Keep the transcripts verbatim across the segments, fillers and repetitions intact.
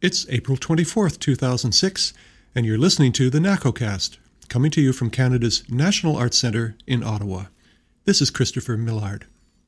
It's April twenty-fourth, two thousand six, and you're listening to the NACOcast, coming to you from Canada's National Arts Centre in Ottawa. This is Christopher Millard.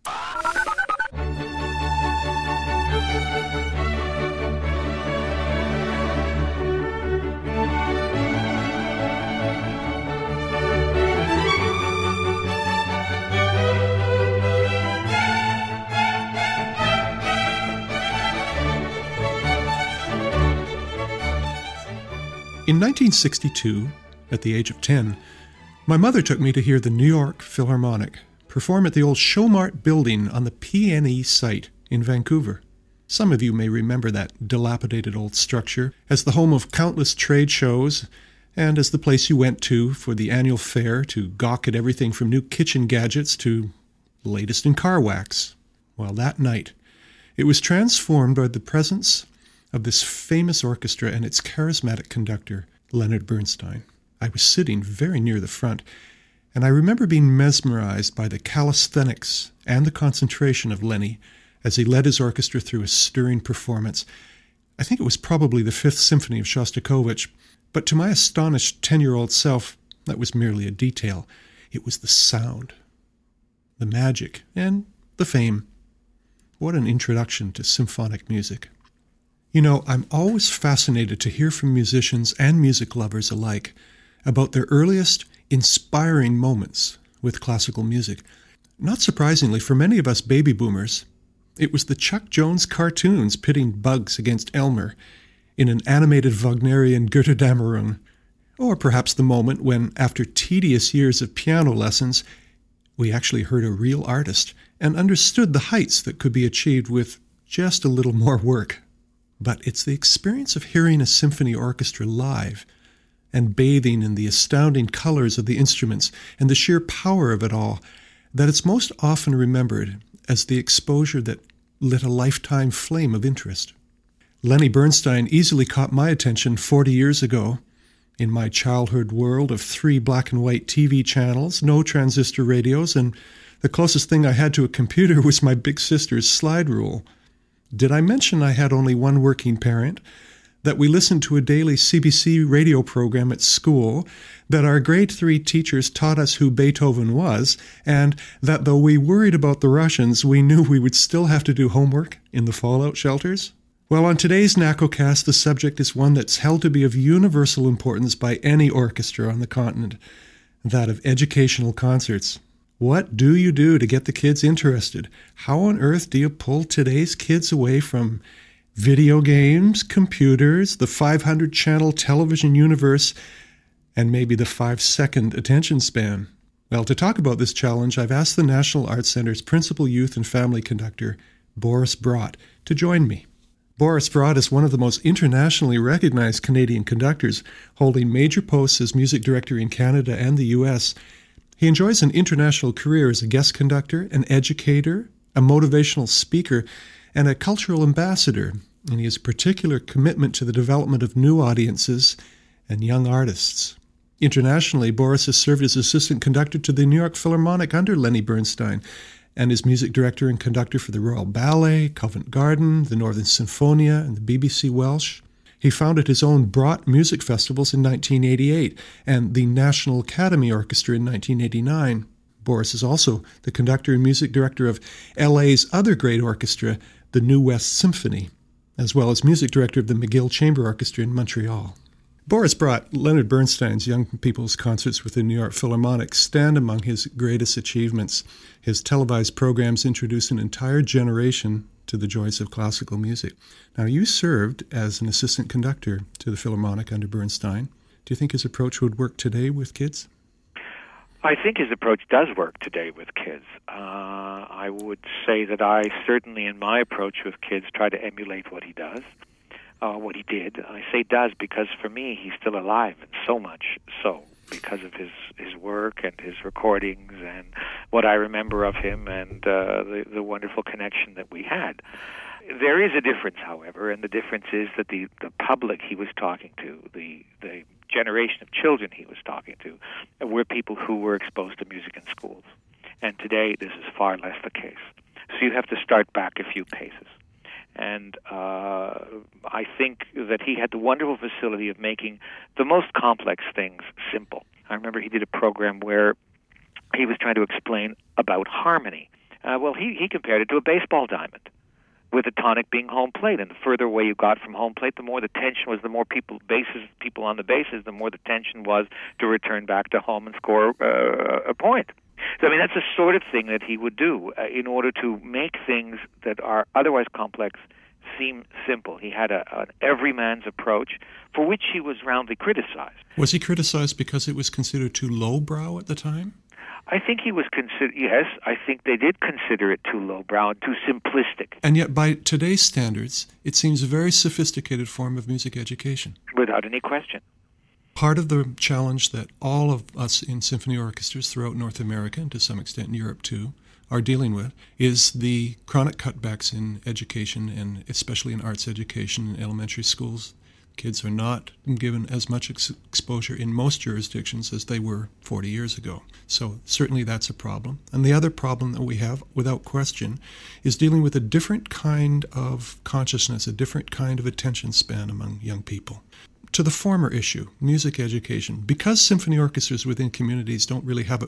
In nineteen sixty-two, at the age of ten, my mother took me to hear the New York Philharmonic perform at the old Showmart building on the P N E site in Vancouver. Some of you may remember that dilapidated old structure as the home of countless trade shows and as the place you went to for the annual fair to gawk at everything from new kitchen gadgets to the latest in car wax. Well, that night, it was transformed by the presence of this famous orchestra and its charismatic conductor, Leonard Bernstein. I was sitting very near the front, and I remember being mesmerized by the calisthenics and the concentration of Lenny as he led his orchestra through a stirring performance. I think it was probably the Fifth Symphony of Shostakovich, but to my astonished ten-year-old self, that was merely a detail. It was the sound, the magic, and the fame. What an introduction to symphonic music. You know, I'm always fascinated to hear from musicians and music lovers alike about their earliest inspiring moments with classical music. Not surprisingly, for many of us baby boomers, it was the Chuck Jones cartoons pitting Bugs against Elmer in an animated Wagnerian Götterdämmerung, or perhaps the moment when, after tedious years of piano lessons, we actually heard a real artist and understood the heights that could be achieved with just a little more work. But it's the experience of hearing a symphony orchestra live and bathing in the astounding colors of the instruments and the sheer power of it all that it's most often remembered as the exposure that lit a lifetime flame of interest. Lenny Bernstein easily caught my attention forty years ago in my childhood world of three black and white T V channels, no transistor radios, and the closest thing I had to a computer was my big sister's slide rule. Did I mention I had only one working parent, that we listened to a daily C B C radio program at school, that our grade three teachers taught us who Beethoven was, and that though we worried about the Russians, we knew we would still have to do homework in the fallout shelters? Well, on today's NACOcast, the subject is one that's held to be of universal importance by any orchestra on the continent, that of educational concerts. What do you do to get the kids interested? How on earth do you pull today's kids away from video games, computers, the five hundred channel television universe, and maybe the five second attention span? Well, to talk about this challenge, I've asked the National Arts Centre's Principal Youth and Family Conductor, Boris Brott, to join me. Boris Brott is one of the most internationally recognized Canadian conductors, holding major posts as music director in Canada and the U S He enjoys an international career as a guest conductor, an educator, a motivational speaker, and a cultural ambassador, and he has a particular commitment to the development of new audiences and young artists. Internationally, Boris has served as assistant conductor to the New York Philharmonic under Lenny Bernstein, and is music director and conductor for the Royal Ballet, Covent Garden, the Northern Sinfonia, and the B B C Welsh. He founded his own Brott Music Festivals in nineteen eighty-eight and the National Academy Orchestra in nineteen eighty-nine. Boris is also the conductor and music director of L A's other great orchestra, the New West Symphony, as well as music director of the McGill Chamber Orchestra in Montreal. Boris Brott, Leonard Bernstein's young people's concerts with the New York Philharmonic stand among his greatest achievements. His televised programs introduce an entire generation to the joys of classical music. Now, you served as an assistant conductor to the Philharmonic under Bernstein. Do you think his approach would work today with kids? I think his approach does work today with kids. Uh, I would say that I certainly, in my approach with kids, try to emulate what he does, uh, what he did. I say does because, for me, he's still alive, and so much so, because of his, his work and his recordings and what I remember of him and uh, the, the wonderful connection that we had. There is a difference, however, and the difference is that the, the public he was talking to, the, the generation of children he was talking to, were people who were exposed to music in schools. And today this is far less the case. So you have to start back a few paces. And uh, I think that he had the wonderful facility of making the most complex things simple. I remember he did a program where he was trying to explain about harmony. Uh, well, he, he compared it to a baseball diamond, with the tonic being home plate. And the further away you got from home plate, the more the tension was, the more people bases people on the bases, the more the tension was to return back to home and score uh, a point. So, I mean, that's the sort of thing that he would do uh, in order to make things that are otherwise complex seem simple. He had a, an everyman's approach for which he was roundly criticized. Was he criticized because it was considered too lowbrow at the time? I think he was consider. Yes, I think they did consider it too lowbrow and too simplistic. And yet, by today's standards, it seems a very sophisticated form of music education. Without any question. Part of the challenge that all of us in symphony orchestras throughout North America, and to some extent in Europe too, are dealing with is the chronic cutbacks in education, and especially in arts education in elementary schools. Kids are not given as much ex- exposure in most jurisdictions as they were forty years ago. So certainly that's a problem. And the other problem that we have, without question, is dealing with a different kind of consciousness, a different kind of attention span among young people. To the former issue, music education, because symphony orchestras within communities don't really have a,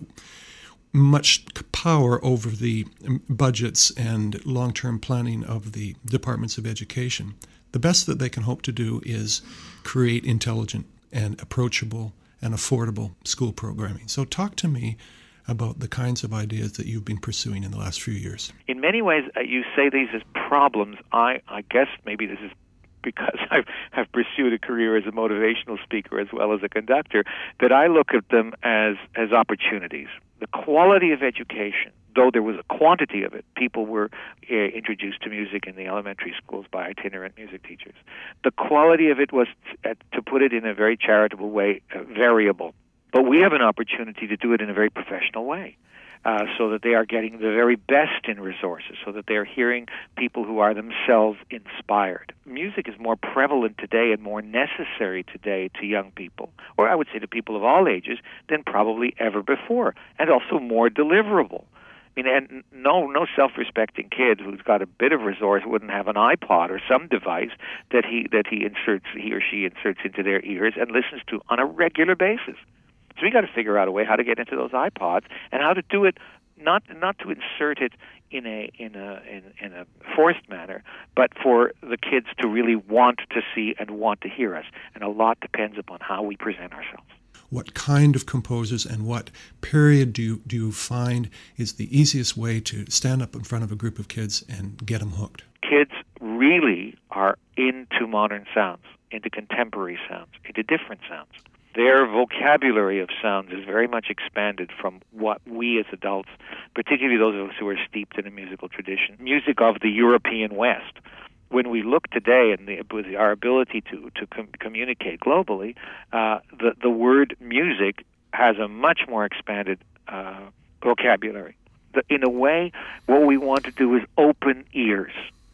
much power over the budgets and long-term planning of the departments of education, the best that they can hope to do is create intelligent and approachable and affordable school programming. So talk to me about the kinds of ideas that you've been pursuing in the last few years. In many ways, uh, you say these as problems. I, I guess maybe this is because I've, I've pursued a career as a motivational speaker as well as a conductor, that I look at them as, as opportunities. The quality of education, though there was a quantity of it, people were uh, introduced to music in the elementary schools by itinerant music teachers. The quality of it was, uh, to put it in a very charitable way, uh, variable. But we have an opportunity to do it in a very professional way. Uh, so that they are getting the very best in resources, so that they are hearing people who are themselves inspired. Music is more prevalent today and more necessary today to young people, or I would say to people of all ages, than probably ever before, and also more deliverable. I mean, and no, no self-respecting kid who's got a bit of resource wouldn't have an iPod or some device that he that he inserts, he or she inserts into their ears and listens to on a regular basis. So we got to figure out a way how to get into those iPods and how to do it, not not to insert it in a in a in, in a forced manner, but for the kids to really want to see and want to hear us. And a lot depends upon how we present ourselves. What kind of composers and what period do you, do you find is the easiest way to stand up in front of a group of kids and get them hooked? Kids really are into modern sounds, into contemporary sounds, into different sounds. Their vocabulary of sounds is very much expanded from what we as adults, particularly those of us who are steeped in a musical tradition, music of the European West. When we look today and the, with our ability to, to com- communicate globally, uh, the, the word music has a much more expanded uh, vocabulary. The, in a way, what we want to do is open ears.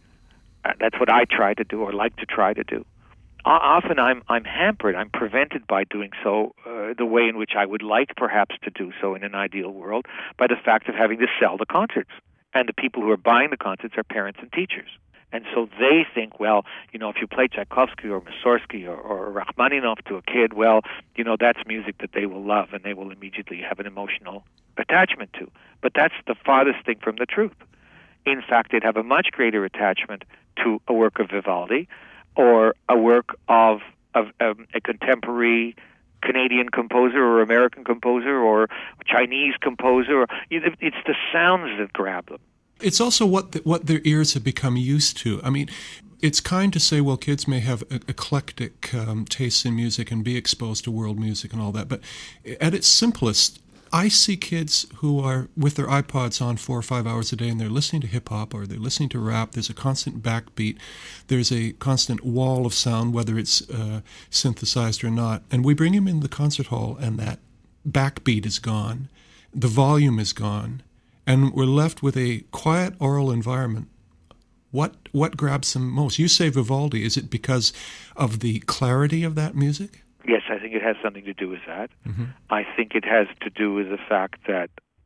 Uh, that's what I try to do or like to try to do. Often I'm I'm hampered, I'm prevented by doing so uh, the way in which I would like perhaps to do so in an ideal world by the fact of having to sell the concerts. And the people who are buying the concerts are parents and teachers. And so they think, well, you know, if you play Tchaikovsky or Mussorgsky or, or Rachmaninoff to a kid, well, you know, that's music that they will love and they will immediately have an emotional attachment to. But that's the farthest thing from the truth. In fact, they'd have a much greater attachment to a work of Vivaldi or a work of, of um, a contemporary Canadian composer or American composer or Chinese composer. It's the sounds that grab them. It's also what the, what their ears have become used to. I mean, it's kind to say, well, kids may have eclectic um, tastes in music and be exposed to world music and all that, but at its simplest, I see kids who are with their iPods on four or five hours a day and they're listening to hip-hop or they're listening to rap. There's a constant backbeat. There's a constant wall of sound, whether it's uh, synthesized or not. And we bring them in the concert hall and that backbeat is gone. The volume is gone. And we're left with a quiet oral environment. What what grabs them most? You say Vivaldi. Is it because of the clarity of that music? Yes, I think it has something to do with that. Mm-hmm. I think it has to do with the fact that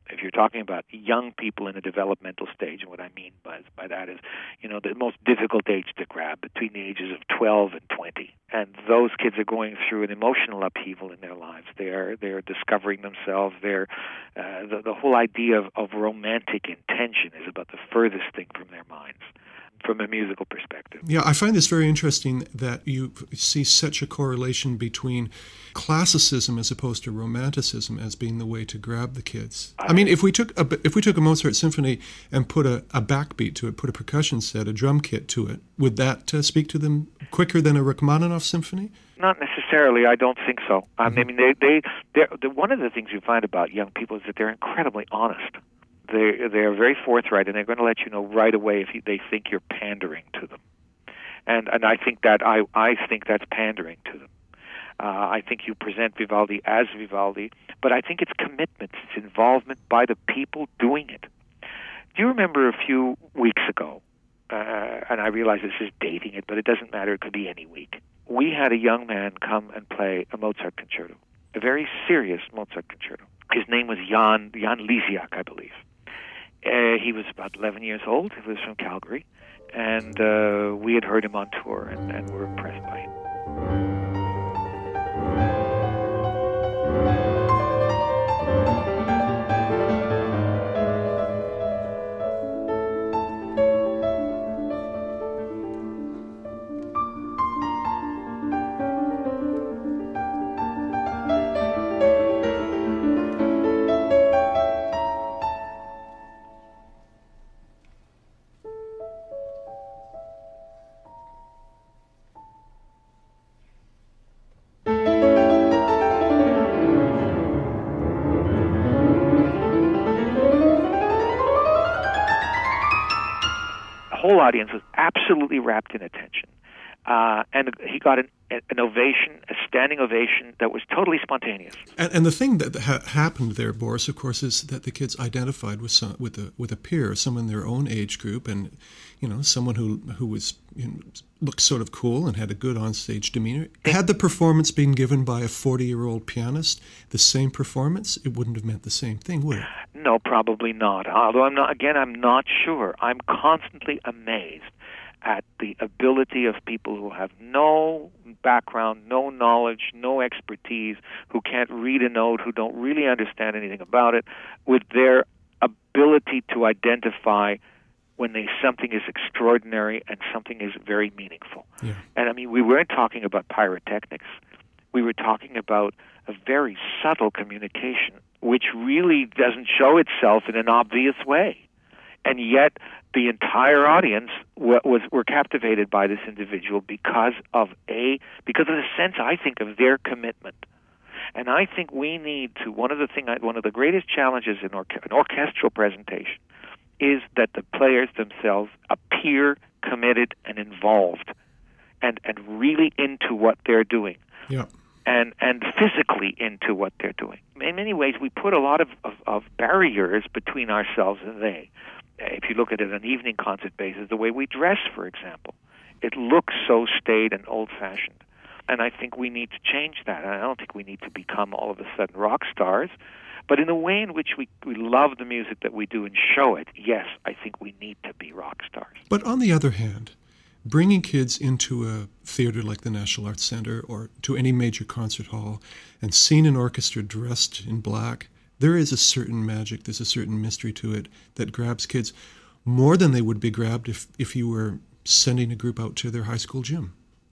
If you're talking about young people in a developmental stage, and what I mean by, by that is, you know, the most difficult age to grab, between the ages of twelve and twenty. And those kids are going through an emotional upheaval in their lives. They're they're discovering themselves. They're uh, the, the whole idea of, of romantic intention is about the furthest thing from their minds, from a musical perspective. Yeah, I find this very interesting that you see such a correlation between classicism as opposed to romanticism as being the way to grab the kids. I mean, if we took a, if we took a Mozart symphony and put a, a backbeat to it, put a percussion set, a drum kit to it, would that uh, speak to them quicker than a Rachmaninoff symphony? Not necessarily. I don't think so. Um, mm-hmm. I mean, they they they're, one of the things you find about young people is that they're incredibly honest. They they are very forthright, and they're going to let you know right away if you, they think you're pandering to them. And and I think that I I think that's pandering to them. Uh, I think you present Vivaldi as Vivaldi, but I think it's commitment, it's involvement by the people doing it. Do you remember a few weeks ago? Uh, and I realize this is dating it, but it doesn't matter. It could be any week. We had a young man come and play a Mozart concerto, a very serious Mozart concerto. His name was Jan Jan Lisiak, I believe. Uh, he was about eleven years old. He was from Calgary, and uh, we had heard him on tour, and, and were impressed by him. Whole audience was absolutely wrapped in attention, uh, and he got an, an ovation, a standing ovation that was totally spontaneous. And, and the thing that ha- happened there, Boris, of course, is that the kids identified with some, with a with a peer, someone in their own age group, and you know, someone who who was you know, looked sort of cool and had a good onstage demeanor. Had the performance been given by a forty-year-old pianist, the same performance, it wouldn't have meant the same thing, would it? No, probably not. Although I'm not, again, I'm not sure. I'm constantly amazed at the ability of people who have no background, no knowledge, no expertise, who can't read a note, who don't really understand anything about it, with their ability to identify when they, something is extraordinary and something is very meaningful. Yeah. And I mean, we weren't talking about pyrotechnics. We were talking about a very subtle communication, which really doesn't show itself in an obvious way. And yet, the entire audience w- was were captivated by this individual because of a because of the sense, I think, of their commitment. And I think we need to one of the thing one of the greatest challenges in or- an orchestral presentation is that the players themselves appear committed and involved, and and really into what they're doing. Yeah. And and physically into what they're doing. In many ways, we put a lot of, of, of barriers between ourselves and they. If you look at it on an evening concert basis, the way we dress, for example, it looks so staid and old-fashioned. And I think we need to change that. And I don't think we need to become all of a sudden rock stars. But in the way in which we, we love the music that we do and show it, yes, I think we need to be rock stars. But on the other hand, bringing kids into a theater like the National Arts Centre or to any major concert hall and seeing an orchestra dressed in black, there is a certain magic, there's a certain mystery to it that grabs kids more than they would be grabbed if, if you were sending a group out to their high school gym.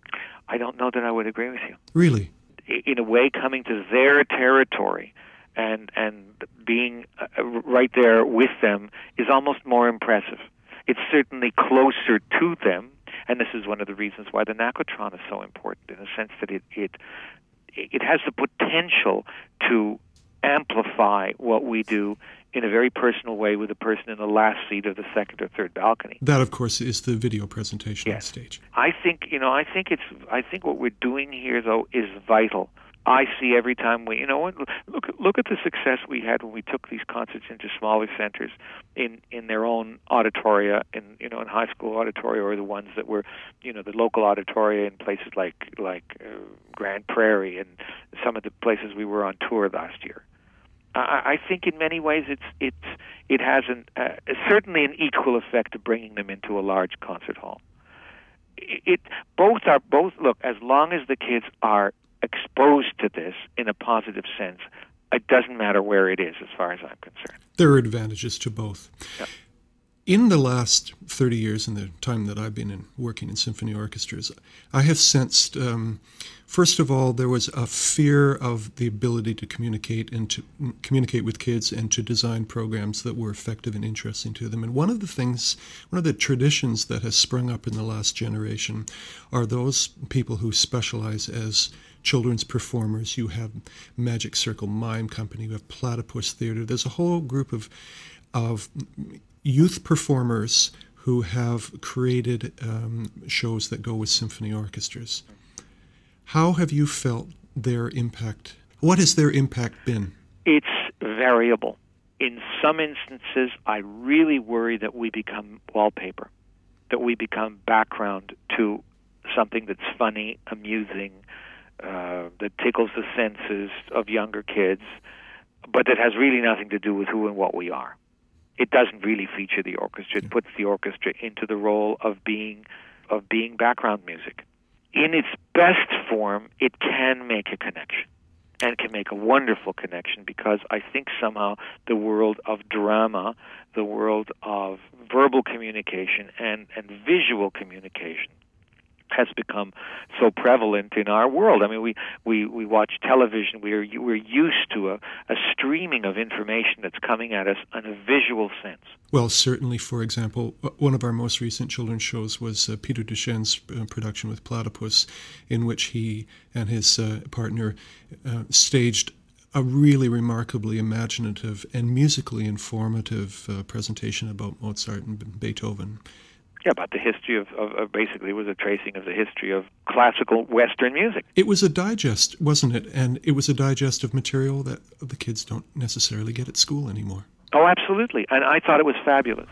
I don't know that I would agree with you. Really? In a way, coming to their territory and and being uh, right there with them is almost more impressive. It's certainly closer to them. And this is one of the reasons why the NACOtron is so important, in the sense that it it it has the potential to amplify what we do in a very personal way with a person in the last seat of the second or third balcony. That, of course, is the video presentation yes. on stage. I think you know. I think it's. I think what we're doing here, though, is vital. I see every time we, you know, look look at the success we had when we took these concerts into smaller centers, in, in their own auditoria, in you know, in high school auditoria, or the ones that were, you know, the local auditoria in places like like uh, Grand Prairie and some of the places we were on tour last year. I, I think in many ways it's it's it has an uh, certainly an equal effect of bringing them into a large concert hall. It, it both are both look as long as the kids are exposed to this in a positive sense. It doesn't matter where it is, as far as I'm concerned. There are advantages to both. Yep. In the last thirty years, in the time that I've been in working in symphony orchestras, I have sensed, um, first of all, there was a fear of the ability to communicate and to communicate with kids and to design programs that were effective and interesting to them. And one of the things, one of the traditions that has sprung up in the last generation are those people who specialize as children's performers. You have Magic Circle Mime Company, you have Platypus Theater. There's a whole group of of youth performers who have created um, shows that go with symphony orchestras. How have you felt their impact? What has their impact been? It's variable. In some instances, I really worry that we become wallpaper, that we become background to something that's funny, amusing, uh, that tickles the senses of younger kids, but that has really nothing to do with who and what we are. It doesn't really feature the orchestra. It puts the orchestra into the role of being of being background music. In its best form, it can make a connection, and can make a wonderful connection, because I think somehow the world of drama, the world of verbal communication and, and visual communication has become so prevalent in our world. I mean, we, we, we watch television. We are, we're used to a, a streaming of information that's coming at us in a visual sense. Well, certainly, for example, one of our most recent children's shows was uh, Peter Duchenne's uh, production with Platypus, in which he and his uh, partner uh, staged a really remarkably imaginative and musically informative uh, presentation about Mozart and Beethoven. Yeah, about the history of, of, of basically it was a tracing of the history of classical Western music. It was a digest, wasn't it? And it was a digest of material that the kids don't necessarily get at school anymore. Oh, absolutely. And I thought it was fabulous.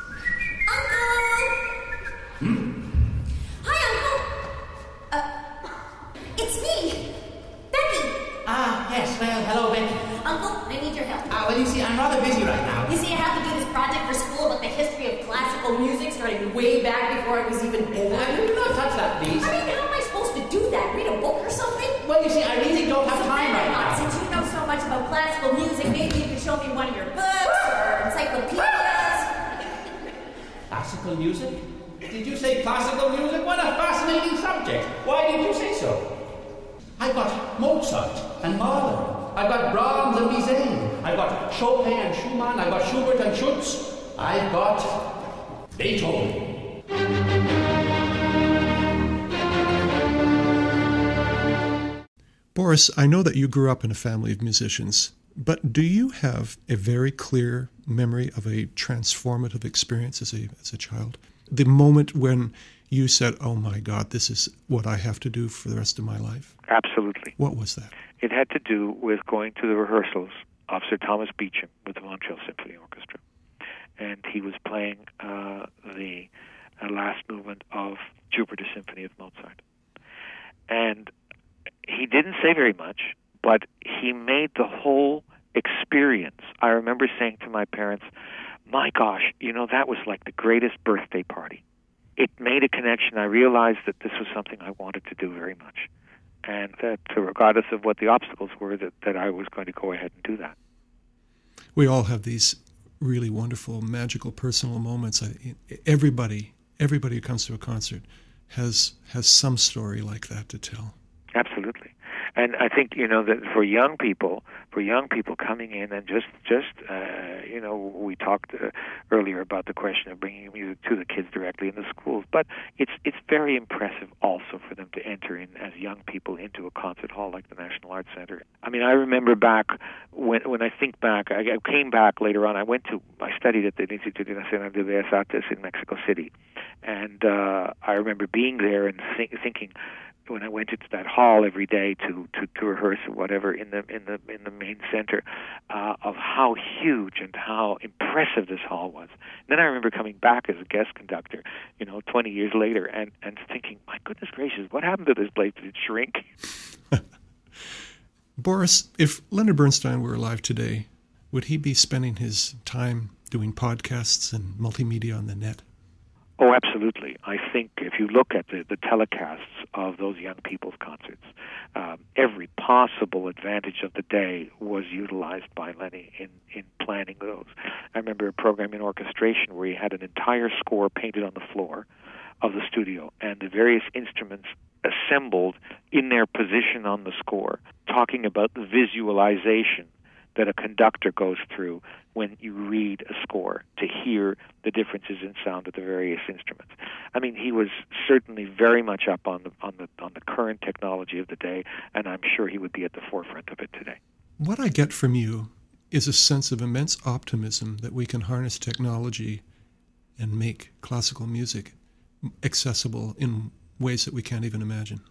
Uncle! Hmm? Hi, Uncle! Uh, it's me, Becky. Ah, yes, well, hello, Becky. Uncle, I need your help. Ah, well, you see, I'm rather busy right now. You see, I have to do this project for school about the history of classical music, starting way back before I was even born. Uh, you not touch that, please. I mean, how am I supposed to do that? Read a book or something? Well, you see, I really don't have So time right not, now. Since you know so much about classical music, maybe you could show me one of your books or encyclopedias. Classical music? Did you say classical music? What a fascinating subject. Why did you say so? I've got Mozart and Mahler. I've got Brahms and Bizet. I've got Chopin and Schumann. I've got Schubert and Schutz. I've got Beethoven. Boris, I know that you grew up in a family of musicians, but do you have a very clear memory of a transformative experience as a as a child? The moment when you said, oh my God, this is what I have to do for the rest of my life? Absolutely. What was that? It had to do with going to the rehearsals of Sir Thomas Beecham with the Montreal Symphony Orchestra. And he was playing uh, the uh, last movement of Jupiter Symphony of Mozart. And he didn't say very much, but he made the whole experience. I remember saying to my parents, my gosh, you know, that was like the greatest birthday party. It made a connection. I realized that this was something I wanted to do very much. And that regardless of what the obstacles were, that, that I was going to go ahead and do that. We all have these really wonderful, magical, personal moments. I, everybody, everybody who comes to a concert has has some story like that to tell. Absolutely. And I think, you know, that for young people, for young people coming in and just, just uh, you know, we talked uh, earlier about the question of bringing music to the kids directly in the schools, but it's it's very impressive also for them to enter in as young people into a concert hall like the National Arts Centre. I mean, I remember back, when when I think back, I, I came back later on, I went to, I studied at the Instituto Nacional de Bellas Artes in Mexico City, and uh, I remember being there and th- thinking, when I went into that hall every day to, to, to rehearse or whatever in the in the in the main center, uh, of how huge and how impressive this hall was. And then I remember coming back as a guest conductor, you know, twenty years later, and, and thinking, my goodness gracious, what happened to this place? Did it shrink? Boris, if Leonard Bernstein were alive today, would he be spending his time doing podcasts and multimedia on the net? Oh, absolutely. I think if you look at the, the telecasts of those young people's concerts, um, every possible advantage of the day was utilized by Lenny in, in planning those. I remember a program in orchestration where he had an entire score painted on the floor of the studio and the various instruments assembled in their position on the score, talking about the visualization that a conductor goes through when you read a score to hear the differences in sound of the various instruments. I mean, he was certainly very much up on the on the on the current technology of the day, and I'm sure he would be at the forefront of it today. What I get from you is a sense of immense optimism that we can harness technology and make classical music accessible in ways that we can't even imagine.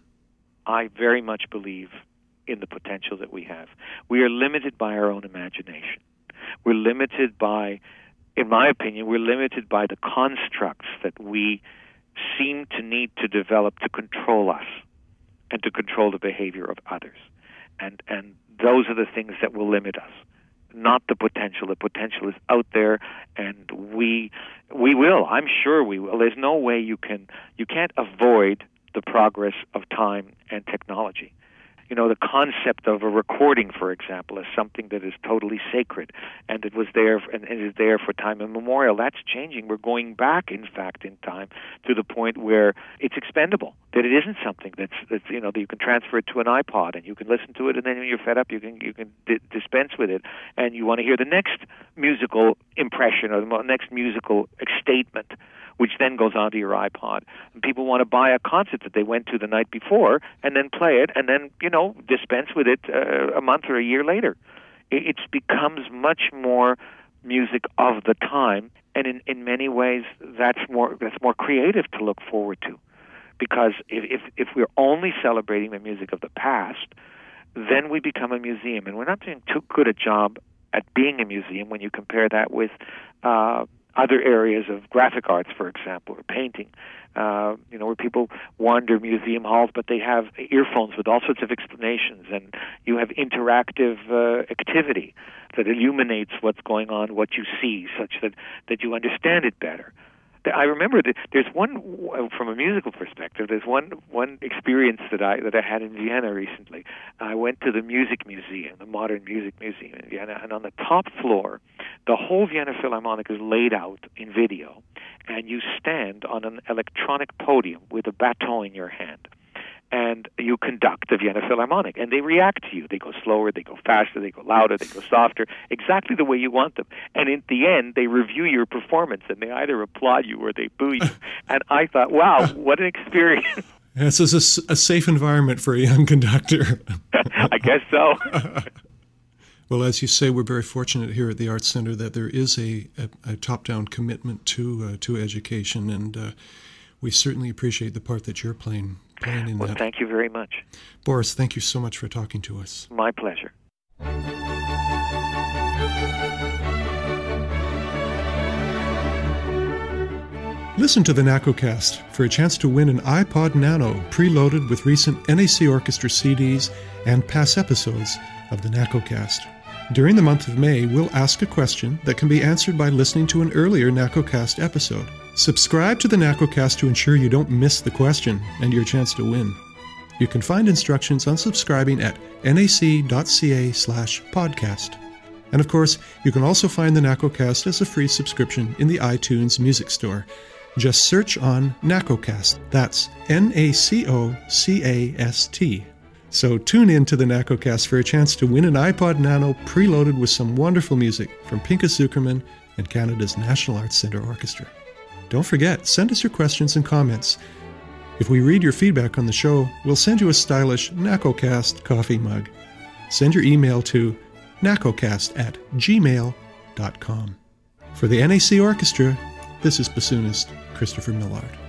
I very much believe in the potential that we have. We are limited by our own imagination. We're limited by, in my opinion, we're limited by the constructs that we seem to need to develop to control us and to control the behavior of others. And and those are the things that will limit us, not the potential. The potential is out there, and we we will. I'm sure we will. There's no way you can you can't avoid the progress of time and technology. You know, the concept of a recording, for example, is something that is totally sacred, and it was there and it is there for time immemorial. That's changing. We're going back, in fact, in time to the point where it's expendable. That it isn't something that's, that's you know, that you can transfer it to an iPod and you can listen to it, and then when you're fed up, you can you can di- dispense with it, and you want to hear the next musical impression or the next musical statement, which then goes onto your iPod. And people want to buy a concert that they went to the night before and then play it and then, you know, dispense with it uh, a month or a year later. It it's becomes much more music of the time, and in, in many ways that's more that's more creative to look forward to. Because if, if if we're only celebrating the music of the past, then we become a museum. And we're not doing too good a job at being a museum when you compare that with uh other areas of graphic arts, for example, or painting, uh, you know, where people wander museum halls, but they have earphones with all sorts of explanations, and you have interactive uh, activity that illuminates what's going on, what you see, such that, that you understand it better. I remember that there's one, from a musical perspective, there's one one experience that I that I had in Vienna recently. I went to the Music Museum, the Modern Music Museum in Vienna, and on the top floor, the whole Vienna Philharmonic is laid out in video, and you stand on an electronic podium with a baton in your hand, and you conduct the Vienna Philharmonic, and they react to you. They go slower, they go faster, they go louder, they go softer, exactly the way you want them. And in the end, they review your performance, and they either applaud you or they boo you. And I thought, wow, what an experience. This is a, a safe environment for a young conductor. I guess so. Well, as you say, we're very fortunate here at the Arts Centre that there is a, a, a top-down commitment to uh, to education, and uh, we certainly appreciate the part that you're playing. playing in well, that. Thank you very much. Boris, thank you so much for talking to us. My pleasure. Listen to the NACOcast for a chance to win an iPod Nano preloaded with recent N A C Orchestra C Ds and past episodes of the NACOcast. During the month of May, we'll ask a question that can be answered by listening to an earlier NACOcast episode. Subscribe to the NACOcast to ensure you don't miss the question and your chance to win. You can find instructions on subscribing at nac.ca slash podcast. And of course, you can also find the NACOcast as a free subscription in the iTunes Music Store. Just search on NACOcast. That's N A C O C A S T. So tune in to the NACOcast for a chance to win an iPod Nano preloaded with some wonderful music from Pinchas Zukerman and Canada's National Arts Centre Orchestra. Don't forget, send us your questions and comments. If we read your feedback on the show, we'll send you a stylish NACOcast coffee mug. Send your email to nacocast at gmail dot com. For the N A C Orchestra, this is bassoonist Christopher Millard.